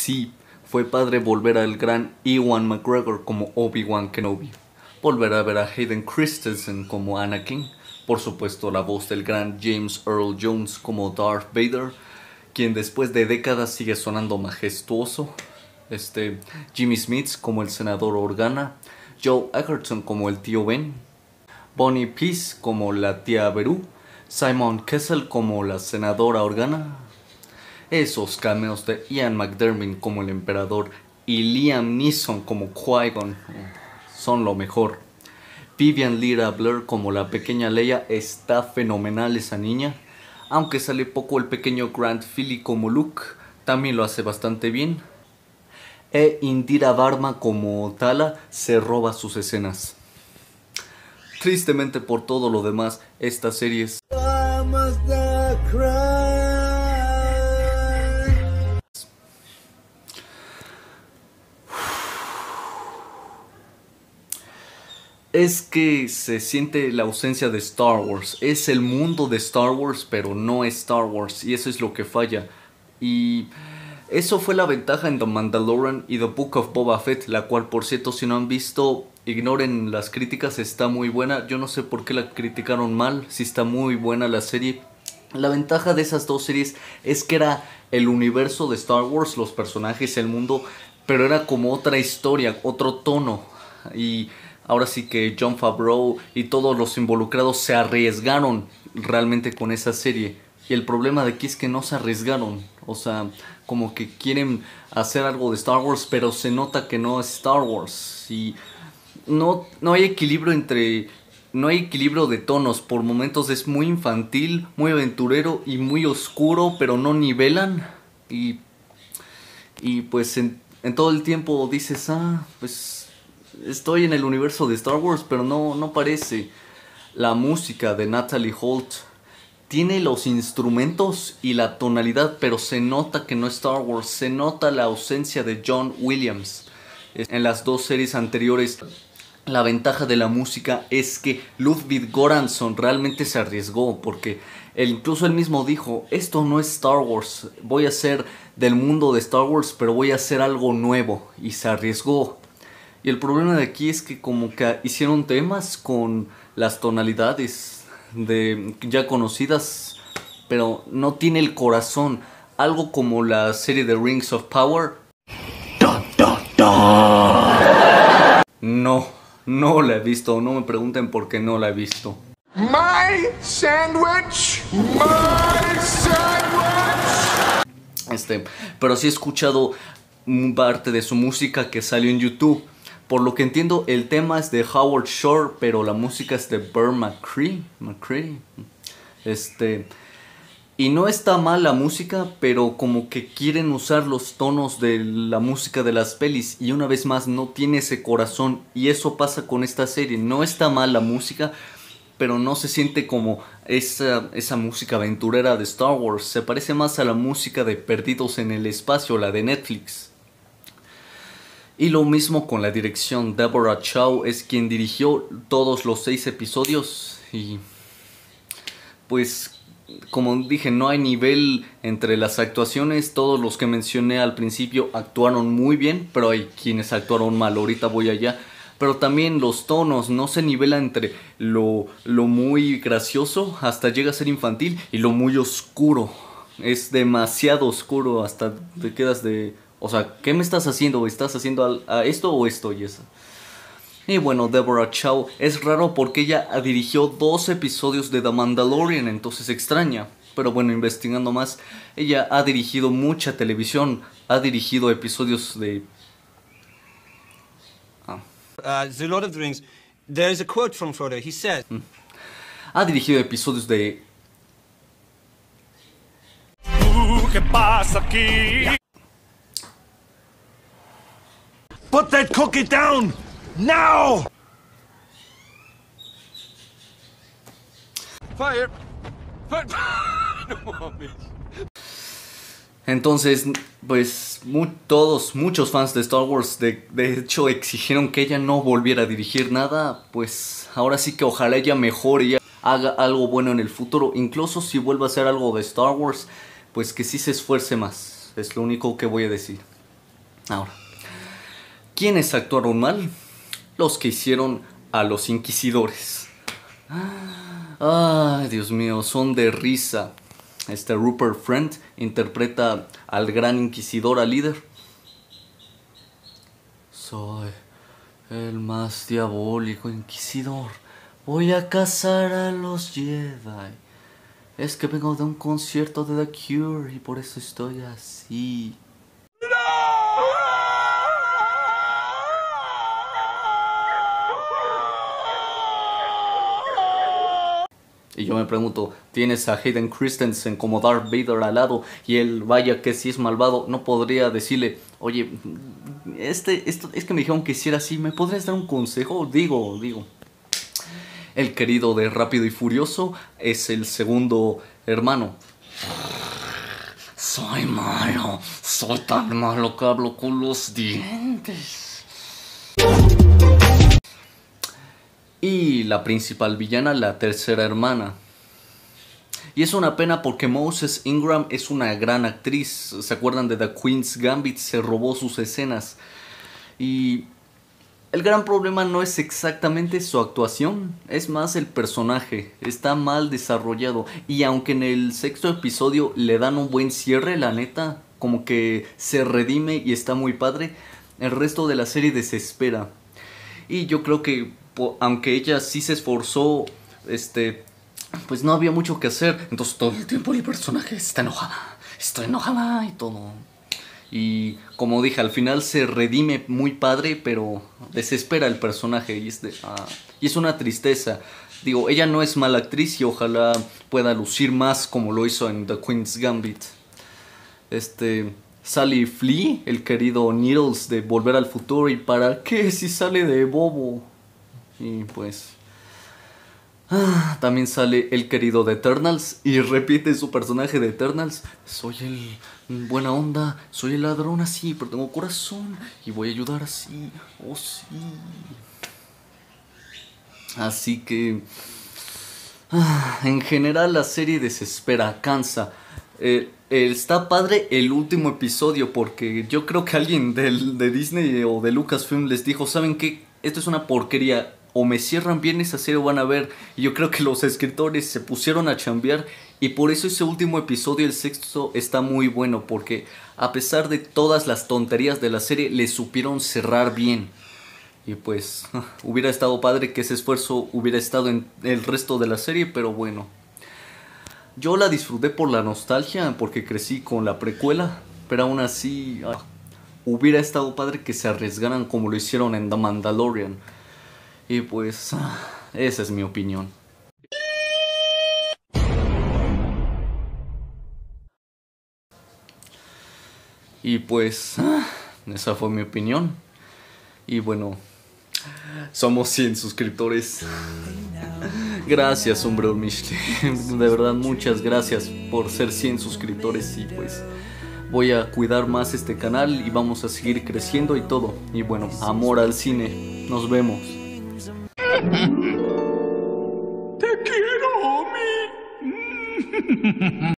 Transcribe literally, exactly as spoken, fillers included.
sí, fue padre volver al gran Ewan McGregor como Obi-Wan Kenobi, volver a ver a Hayden Christensen como Anakin, por supuesto la voz del gran James Earl Jones como Darth Vader, quien después de décadas sigue sonando majestuoso, este, Jimmy Smits como el senador Organa, Joel Edgerton como el tío Ben, Bonnie Peace como la tía Beru, Simon Kessel como la senadora Organa. Esos cameos de Ian McDiarmid como el emperador y Liam Neeson como Qui-Gon son lo mejor. Vivian Lyra Blair como la pequeña Leia, está fenomenal esa niña. Aunque sale poco el pequeño Grant Philly como Luke, también lo hace bastante bien. E Indira Varma como Tala se roba sus escenas. Tristemente por todo lo demás, esta serie es... Es que se siente la ausencia de Star Wars. Es el mundo de Star Wars, pero no es Star Wars. Y eso es lo que falla. Y eso fue la ventaja en The Mandalorian y The Book of Boba Fett, la cual, por cierto, si no han visto, ignoren las críticas, está muy buena. Yo no sé por qué la criticaron mal, si está muy buena la serie. La ventaja de esas dos series es que era el universo de Star Wars, los personajes, el mundo, pero era como otra historia, otro tono. Y ahora sí que Jon Favreau y todos los involucrados se arriesgaron realmente con esa serie. Y el problema de aquí es que no se arriesgaron. O sea, como que quieren hacer algo de Star Wars, pero se nota que no es Star Wars. Y no, no hay equilibrio entre... No hay equilibrio de tonos. Por momentos es muy infantil, muy aventurero y muy oscuro, pero no nivelan. Y, y pues en, en todo el tiempo dices, ah, pues... estoy en el universo de Star Wars, pero no, no parece. La música de Natalie Holt tiene los instrumentos y la tonalidad, pero se nota que no es Star Wars. Se nota la ausencia de John Williams. En las dos series anteriores, la ventaja de la música es que Ludwig Göransson realmente se arriesgó, porque él, incluso él mismo dijo, esto no es Star Wars, voy a hacer del mundo de Star Wars, pero voy a hacer algo nuevo, y se arriesgó. Y el problema de aquí es que como que hicieron temas con las tonalidades de ya conocidas, pero no tiene el corazón. Algo como la serie de Rings of Power. Dun, dun, dun. No, no la he visto. No me pregunten por qué no la he visto. My sandwich, my sandwich. Este, pero sí he escuchado parte de su música que salió en YouTube. Por lo que entiendo, el tema es de Howard Shore, pero la música es de Bear McCree. McCree. Este, y no está mal la música, pero como que quieren usar los tonos de la música de las pelis. Y una vez más, no tiene ese corazón. Y eso pasa con esta serie. No está mal la música, pero no se siente como esa, esa música aventurera de Star Wars. Se parece más a la música de Perdidos en el Espacio, la de Netflix. Y lo mismo con la dirección. Deborah Chow es quien dirigió todos los seis episodios. Y pues, como dije, no hay nivel entre las actuaciones. Todos los que mencioné al principio actuaron muy bien, pero hay quienes actuaron mal. Ahorita voy allá. Pero también los tonos no se nivelan entre lo, lo muy gracioso, hasta llega a ser infantil, y lo muy oscuro. Es demasiado oscuro, hasta te quedas de... O sea, ¿qué me estás haciendo? ¿Estás haciendo a, a esto o esto y eso? Y bueno, Deborah Chow es raro porque ella dirigió dos episodios de The Mandalorian, entonces extraña. Pero bueno, investigando más, ella ha dirigido mucha televisión, ha dirigido episodios de... Ah. Uh, The Lord of the Rings, there is a quote from Frodo, he says... Mm. Ha dirigido episodios de... ¿Qué pasa aquí? Put that cookie down now! Fire! Fire! No mames. Entonces, pues mu todos, muchos fans de Star Wars de, de hecho exigieron que ella no volviera a dirigir nada. Pues ahora sí que ojalá ella mejore y haga algo bueno en el futuro. Incluso si vuelve a hacer algo de Star Wars, pues que sí se esfuerce más. Es lo único que voy a decir. Ahora, ¿quiénes actuaron mal? Los que hicieron a los inquisidores. Ay, Dios mío, son de risa. Este Rupert Friend interpreta al gran inquisidor, al líder. Soy el más diabólico inquisidor. Voy a cazar a los Jedi. Es que vengo de un concierto de The Cure y por eso estoy así. Y yo me pregunto, tienes a Hayden Christensen como Darth Vader al lado y él, vaya que si es malvado, no podría decirle, oye, este, esto, es que me dijeron que hiciera así, ¿me podrías dar un consejo? Digo, digo. El querido de Rápido y Furioso es el segundo hermano. Soy malo, soy tan malo que hablo con los dientes. Y la principal villana, la tercera hermana. Y es una pena porque Moses Ingram es una gran actriz. ¿Se acuerdan de The Queen's Gambit? Se robó sus escenas. Y el gran problema no es exactamente su actuación, es más el personaje. Está mal desarrollado. Y aunque en el sexto episodio le dan un buen cierre, la neta, como que se redime y está muy padre, el resto de la serie desespera. Y yo creo que aunque ella sí se esforzó, este, pues no había mucho que hacer. Entonces todo el tiempo el personaje está enojada, está enojada y todo. Y como dije, al final se redime muy padre, pero desespera el personaje y es, de, ah, y es una tristeza. Digo, ella no es mala actriz y ojalá pueda lucir más como lo hizo en The Queen's Gambit. Este... Sally Flea, el querido Needles de Volver al Futuro. ¿Y para qué si sale de bobo? Y pues... Ah, también sale el querido de Eternals y repite su personaje de Eternals. Soy el buena onda, soy el ladrón así, pero tengo corazón y voy a ayudar así. Oh sí. Así que... Ah, en general la serie desespera, cansa. Eh, eh, está padre el último episodio porque yo creo que alguien del, de Disney o de Lucasfilm les dijo, ¿saben qué? Esto es una porquería, o me cierran bien esa serie o van a ver. Y yo creo que los escritores se pusieron a chambear y por eso ese último episodio, el sexto, está muy bueno porque a pesar de todas las tonterías de la serie, le supieron cerrar bien. Y pues hubiera estado padre que ese esfuerzo hubiera estado en el resto de la serie, pero bueno. Yo la disfruté por la nostalgia, porque crecí con la precuela, pero aún así ah, hubiera estado padre que se arriesgaran como lo hicieron en The Mandalorian. Y pues, ah, esa es mi opinión. Y pues, ah, esa fue mi opinión. Y bueno, somos cien suscriptores. Gracias, hombre Michelin. De verdad, muchas gracias por ser cien suscriptores. Y pues voy a cuidar más este canal y vamos a seguir creciendo y todo. Y bueno, amor al cine. Nos vemos.